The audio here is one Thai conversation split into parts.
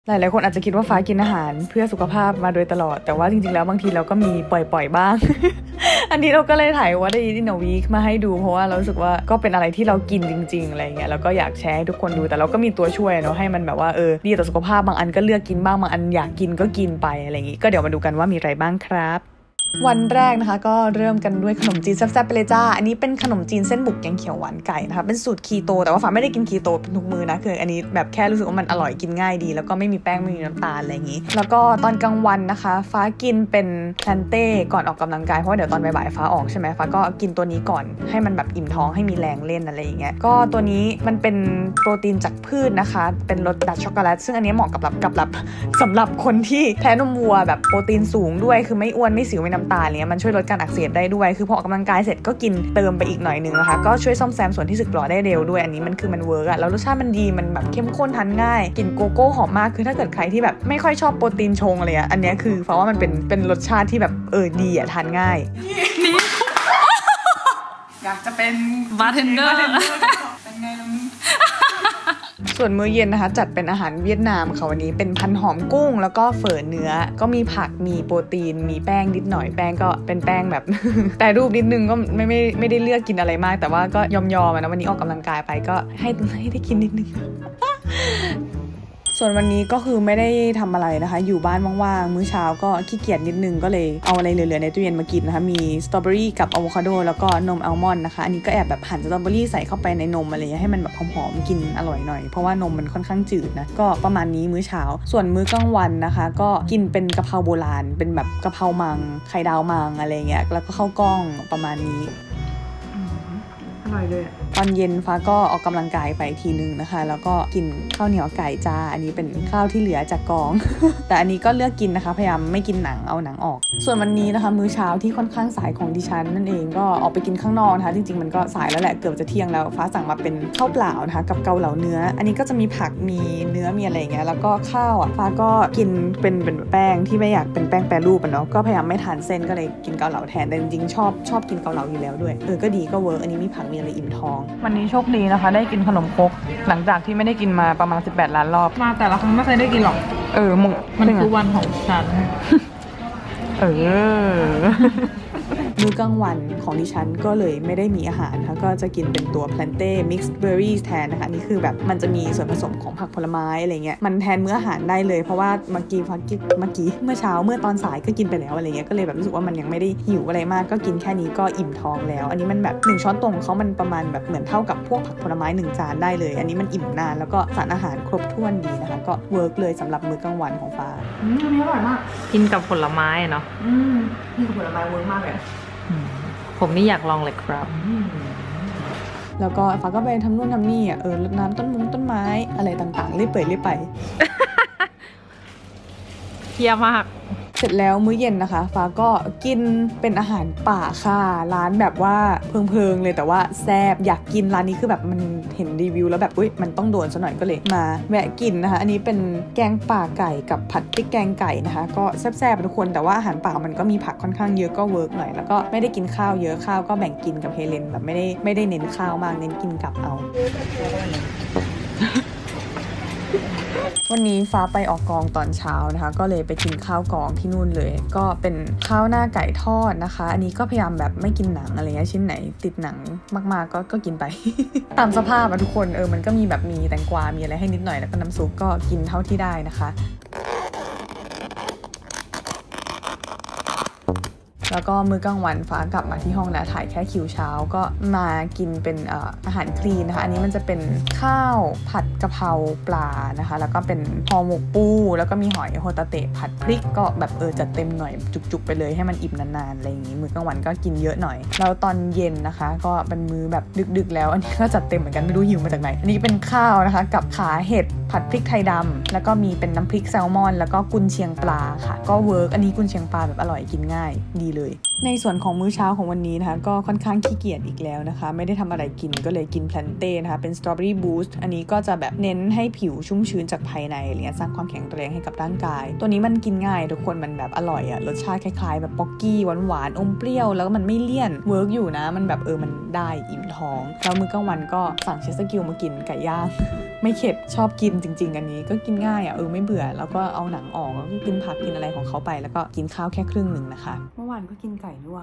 หลายๆคนอาจจะคิดว่าฟ้ากินอาหารเพื่อสุขภาพมาโดยตลอดแต่ว่าจริงๆแล้วบางทีเราก็มีปล่อยบ้าง อันนี้เราก็เลยถ่ายว่าได้ยินวีคมาให้ดูเพราะว่าเรารู้สึกว่าก็เป็นอะไรที่เรากินจริงๆอะไรเงี้ยแล้วก็อยากแชร์ให้ทุกคนดูแต่เราก็มีตัวช่วยเนาะให้มันแบบว่าดีต่อสุขภาพบางอันก็เลือกกินบ้างบางอันอยากกินก็กินไปอะไรอย่างงี้ก็เดี๋ยวมาดูกันว่ามีอะไรบ้างครับวันแรกนะคะก็เริ่มกันด้วยขนมจีนแซ่บๆไปเลยจ้าอันนี้เป็นขนมจีนเส้นบุกแกงเขียวหวานไก่นะคะเป็นสูตรคีโตแต่ว่าฟ้าไม่ได้กินคีโตเป็นทุกมื้อนะคืออันนี้แบบแค่รู้สึกว่ามันอร่อยกินง่ายดีแล้วก็ไม่มีแป้งไม่มีน้ำตาลอะไรอย่างนี้แล้วก็ตอนกลางวันนะคะฟ้ากินเป็นแพลนเต้ก่อนออกกำลังกายเพราะว่าเดี๋ยวตอนบ่ายๆฟ้าออกใช่ไหมฟ้าก็กินตัวนี้ก่อนให้มันแบบอิ่มท้องให้มีแรงเล่นอะไรอย่างเงี้ยก็ตัวนี้มันเป็นโปรตีนจากพืชนะคะเป็นรสดักช็อกโกแลตซึ่งอันนี้เหมาะกับสำหรับคนที่แพ้นมวัวแบบโปรตีนสูงด้วยคือไม่อ้วนไม่สิวไม่น้ำตาลเนี้ยมันช่วยลดการอักเสบได้ด้วยคือพอออกกำลังกายเสร็จก็กินเติมไปอีกหน่อยนึงนะคะก็ช่วยซ่อมแซมส่วนที่สึกหรอได้เร็วด้วยอันนี้มันคือมันเวิร์กอะแล้วรสชาติมันดีมันแบบเข้มข้นทานง่ายกลิ่นโกโก้หอมมากคือถ้าเกิดใครที่แบบไม่ค่อยชอบโปรตีนชงอะไรอะอันนี้คือเพราะว่ามันเป็นรสชาติที่แบบดีอะทานง่ายนี่อยากจะเป็นบาร์เทนเดอร์เป็นไงลุงส่วนมื้อเย็นนะคะจัดเป็นอาหารเวียดนามค่ะวันนี้เป็นพันหอมกุ้งแล้วก็เฝอเนื้อก็มีผักมีโปรตีนมีแป้งนิดหน่อยแป้งก็เป็นแป้งแบบ แต่รูปนิดนึงก็ไม่ได้เลือกกินอะไรมากแต่ว่าก็ยอมนะวันนี้ออกกำลังกายไปก็ให้ได้กินนิดนึง ส่วนวันนี้ก็คือไม่ได้ทำอะไรนะคะอยู่บ้านว่างๆมื้อเช้าก็ขี้เกียจนิดนึงก็เลยเอาอะไรเหลือๆในตู้เย็นมากินนะคะมีสตรอเบอรี่กับอะโวคาโดแล้วก็นมอัลมอนด์นะคะอันนี้ก็แอบแบบหั่นสตรอเบอรี่ใส่เข้าไปในนมอะไรเงี้ยให้มันแบบหอมๆกินอร่อยหน่อยเพราะว่านมมันค่อนข้างจืดนะก็ประมาณนี้มื้อเช้าส่วนมื้อกลางวันนะคะก็กินเป็นกะเพราโบราณเป็นแบบกะเพรามังไข่ดาวมังอะไรเงี้ยแล้วก็ข้าวกล้องประมาณนี้อร่อยเลยตอนเย็นฟ้าก็ออกกำลังกายไปทีนึงนะคะแล้วก็กินข้าวเหนียวไก่จ้าอันนี้เป็นข้าวที่เหลือจากกอง แต่อันนี้ก็เลือกกินนะคะพยายามไม่กินหนังเอาหนังออกส่วนวันนี้นะคะมื้อเช้าที่ค่อนข้างสายของดิฉันนั่นเองก็ออกไปกินข้างนอกนะคะจริงๆมันก็สายแล้วแหละเกือบจะเที่ยงแล้วฟ้าสั่งมาเป็นข้าวเปล่านะคะกับเกาเหลาเนื้ออันนี้ก็จะมีผักมีเนื้อมีอะไรอย่างเงี้ยแล้วก็ข้าวฟ้าก็กินเป็นแป้งที่ไม่อยากเป็นแป้งแปรรูปเนาะก็พยายามไม่ทานเส้นก็เลยกินเกาเหลาแทนแต่จริงๆชอบกินเกาเหลาอยู่แล้วด้วยก็ดีก็เวิร์กอันนี้มีผักมีอะไรอิ่มท้องวันนี้โชคดีนะคะได้กินขนมครกหลังจากที่ไม่ได้กินมาประมาณ18ล้านรอบมาแต่ละครั้งไม่เคยได้กินหรอกมันคือวันของฉันมื้อกลางวันของดิฉันก็เลยไม่ได้มีอาหารนะคะก็จะกินเป็นตัว Planté Mixed Berries แทนนะคะนี่คือแบบมันจะมีส่วนผสมของผักผลไม้อะไรเงี้ยมันแทนมื้ออาหารได้เลยเพราะว่าเมื่อเช้าเมื่อตอนสายก็กินไปแล้วอะไรเงี้ยก็เลยแบบรู้สึกว่ามันยังไม่ได้หิวอะไรมากก็กินแค่นี้ก็อิ่มท้องแล้วอันนี้มันแบบ1ช้อนโต๊ะของเขามันประมาณแบบเหมือนเท่ากับพวกผักผลไม้1จานได้เลยอันนี้มันอิ่มนานแล้วก็สารอาหารครบถ้วนดีนะคะก็เวิร์กเลยสำหรับมื้อกลางวันของฟ้าอันนี้อร่อยมากกินกับผลไม้เนาะกินกับผลไม้เวิร์กมากเลยผมนี่อยากลองเลยครับแล้วก็ฟ้าก็ไปทำนู่นทำนี่รดน้ำต้นไม้อะไรต่างๆรีบไปเที่ยมากเสร็จแล้วมื้อเย็นนะคะฟ้าก็กินเป็นอาหารป่าค่ะร้านแบบว่าเพลิงเลยแต่ว่าแซ่บอยากกินร้านนี้คือแบบมันเห็นรีวิวแล้วแบบมันต้องโดนซะหน่อยก็เลยมาแวะกินนะคะอันนี้เป็นแกงป่าไก่กับผัดพริกแกงไก่นะคะก็แซ่บๆทุกคนแต่ว่าอาหารป่ามันก็มีผักค่อนข้างเยอะก็เวิร์กหน่อยแล้วก็ไม่ได้กินข้าวเยอะข้าวก็แบ่งกินกับเฮเลนแบบไม่ได้เน้นข้าวมากเน้นกินกับเอาวันนี้ฟ้าไปออกกองตอนเช้านะคะก็เลยไปกินข้าวกองที่นู่นเลยก็เป็นข้าวหน้าไก่ทอดนะคะอันนี้ก็พยายามแบบไม่กินหนังอะไรเงี้ยชิ้นไหนติดหนังมากๆก็กินไป ตามสภาพทุกคนมันก็มีแบบมีแตงกวามีอะไรให้นิดหน่อยแล้วก็น้ำซุปก็กินเท่าที่ได้นะคะแล้วก็มื้อกลางวันฟ้ากลับมาที่ห้องแล้วถ่ายแค่คิวเช้าก็มากินเป็นอาหารคลีนนะคะอันนี้มันจะเป็นข้าวผัดกะเพราปลานะคะแล้วก็เป็นห่อหมกปูแล้วก็มีหอยโฮตาเตะผัดพริกก็แบบจัดเต็มหน่อยจุกๆไปเลยให้มันอิ่มนานๆอะไรอย่างนี้มื้อกลางวันก็กินเยอะหน่อยแล้วตอนเย็นนะคะก็เป็นมื้อแบบดึกๆแล้วอันนี้ก็จัดเต็มเหมือนกันไม่รู้หิวมาจากไหนอันนี้เป็นข้าวนะคะกับขาเห็ดผัดพริกไทยดำแล้วก็มีเป็นน้ำพริกแซลมอนแล้วก็กุนเชียงปลาค่ะก็เวิร์กอันนี้กุนเชียงปลาแบบอร่อยกินง่ายดีเลยในส่วนของมื้อเช้าของวันนี้นะคะก็ค่อนข้างขี้เกียจอีกแล้วนะคะไม่ได้ทำอะไรกินก็เลยกินแพลนเต้นะคะเป็นสตรอเบอรี่บูสต์อันนี้ก็จะแบบเน้นให้ผิวชุ่มชื้นจากภายในอะไรเงี้ยสร้างความแข็งแรงให้กับร่างกายตัวนี้มันกินง่ายทุกคนมันแบบอร่อยรสชาติคล้ายๆแบบป๊อกกี้หวานๆอมเปรี้ยวแล้วก็มันไม่เลี่ยนเวิร์กอยู่นะมันแบบมันได้อิ่มท้องแล้วมื้อกลางวันก็สั่งเชสกิลมากินไก่ย่างไม่เข็ดชอบกินจริงๆอันนี้ก็กินง่ายไม่เบื่อแล้วก็เอาหนังออกแล้วก็กินผักกินอะไรของเขาไปแล้วก็กินข้าวแค่ครึ่งหนึ่งนะคะเมื่อวานก็กินไก่ด้วย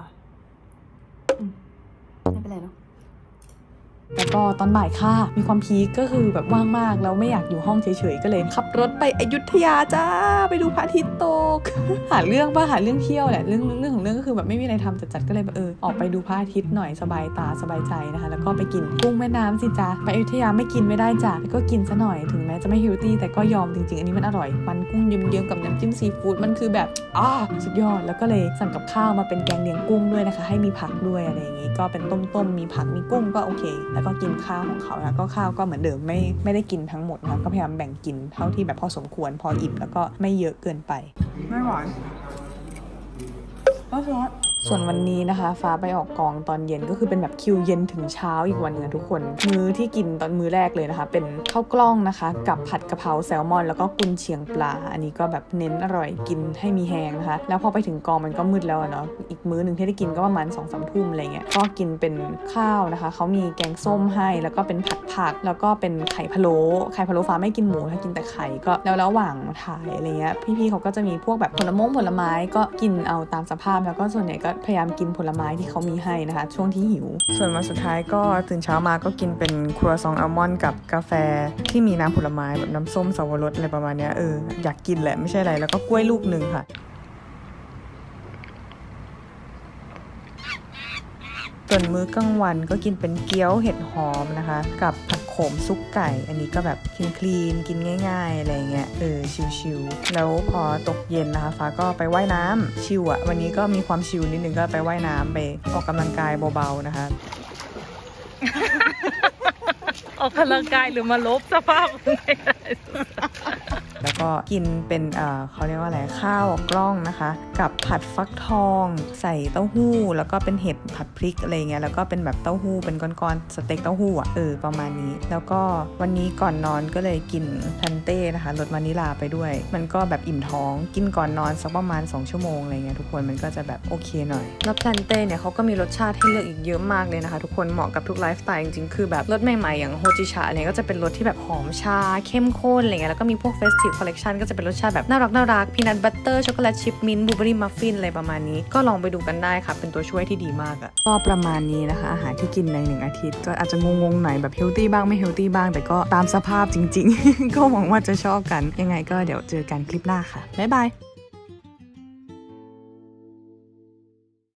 ไม่เป็นไรเนาะแล้วก็ตอนบ่ายค่ะมีความพีคก็คือแบบว่างมากแล้วไม่อยากอยู่ห้องเฉยๆก็เลยขับรถไปอยุธยาจ้าไปดูพระอาทิตย์ตก หาเรื่องเที่ยวแหละเรื่องของเรื่องก็คือแบบไม่มีอะไรทำจัดก็เลยแบบออกไปดูพระอาทิตย์หน่อยสบายตาสบายใจนะคะแล้วก็ไปกินกุ้งแม่น้ำสิจ้าไปอยุธยาไม่กินไม่ได้จ้ะก็กินซะหน่อยถึงแม้จะไม่เฮลตี้แต่ก็ยอมจริงๆอันนี้มันอร่อยมันกุ้งเยิ้มๆกับน้ำจิ้มซีฟู้ดมันคือแบบสุดยอดแล้วก็เลยสั่งกับข้าวมาเป็นแกงเลียงกุ้งด้วยนะคะให้มีผักด้วยอะไรอย่างงี้ก็เป็นต้มมีผักมีกุ้งก็โอเคแล้วก็กินข้าวของเขานะก็ข้าวก็เหมือนเดิมไม่ได้กินทั้งหมดนะก็พยายามแบ่งกินเท่าที่แบบพอสมควรพออิ่มแล้วก็ไม่เยอะเกินไปไม่หวานส่วนวันนี้นะคะฟ้าไปออกกองตอนเย็นก็คือเป็นแบบคิวเย็นถึงเช้าอีกวันนึงทุกคนมื้อที่กินตอนมื้อแรกเลยนะคะเป็นข้าวกล้องนะคะกับผัดกะเพราแซลมอนแล้วก็กุนเชียงปลาอันนี้ก็แบบเน้นอร่อยกินให้มีแฮงนะคะแล้วพอไปถึงกองมันก็มืดแล้วเนาะอีกมื้อนึงที่ได้กินก็ประมาณ 2-3 ทุ่มอะไรเงี้ยก็กินเป็นข้าวนะคะเขามีแกงส้มให้แล้วก็เป็นผักแล้วก็เป็นไข่พะโล้ฟ้าไม่กินหมูถ้ากินแต่ไข่ก็แล้วระหว่างถ่ายอะไรเงี้ยพี่ๆเขาก็จะมีพวกแบบผลไม้ก็กินเอาตามสภาพแล้วก็ส่วนใหญ่ก็พยายามกินผลไม้ที่เขามีให้นะคะช่วงที่หิวส่วนวันสุดท้ายก็ตื่นเช้ามาก็กินเป็นครัวซองอัลมอนด์กับกาแฟที่มีน้ำผลไม้แบบน้ำส้มสับปะรดอะไรประมาณนี้อยากกินแหละไม่ใช่อะไรแล้วก็กล้วยลูกนึงค่ะส่วนมื้อกลางวันก็กินเป็นเกี๊ยวเห็ดหอมนะคะกับผักโขมซุปไก่อันนี้ก็แบบคลีนกินง่ายๆอะไรเงี้ยชิลๆแล้วพอตกเย็นนะคะฟ้าก็ไปว่ายน้ำชิลวันนี้ก็มีความชิลนิดนึงก็ไปว่ายน้ำไปออกกำลังกายเบาๆนะคะออกกำลังกายหรือมาลบสภาพแล้วก็กินเป็นเขาเรียกว่าอะไรข้าวกล้องนะคะกับผัดฟักทองใส่เต้าหู้แล้วก็เป็นเห็ดผัดพริกอะไรเงี้ยแล้วก็เป็นแบบเต้าหู้เป็นก้อนๆสเต็กเต้าหู้ประมาณนี้แล้วก็วันนี้ก่อนนอนก็เลยกินทันเต้นะคะรสวานิลาไปด้วยมันก็แบบอิ่มท้องกินก่อนนอนสักประมาณ2 ชั่วโมงอะไรเงี้ยทุกคนมันก็จะแบบโอเคหน่อยแล้วทันเต้เนี่ยเขาก็มีรสชาติให้เลือกอีกเยอะมากเลยนะคะทุกคนเหมาะกับทุกไลฟ์สไตล์จริงๆคือแบบรสใหม่ๆอย่างโฮจิชาอะไรก็จะเป็นรสที่แบบหอมชาเข้มข้นอะไรเงี้ยแล้วก็มีพวกเฟสติฟคอลเลคชันก็จะเป็นรสชาติแบบน่ารักพีนัทบัตเตอร์ช็อกโกแลตชิพมิ้นท์บลูเบอรี่มัฟฟินอะไรประมาณนี้ก็ลองไปดูกันได้ค่ะเป็นตัวช่วยที่ดีมากก็ประมาณนี้นะคะอาหารที่กินใน1 อาทิตย์ก็อาจจะงงๆหน่อยแบบเฮลตี้บ้างไม่เฮลตี้บ้างแต่ก็ตามสภาพจริงๆ ก็หวังว่าจะชอบกันยังไงก็เดี๋ยวเจอกันคลิปหน้าค่ะบ๊ายบาย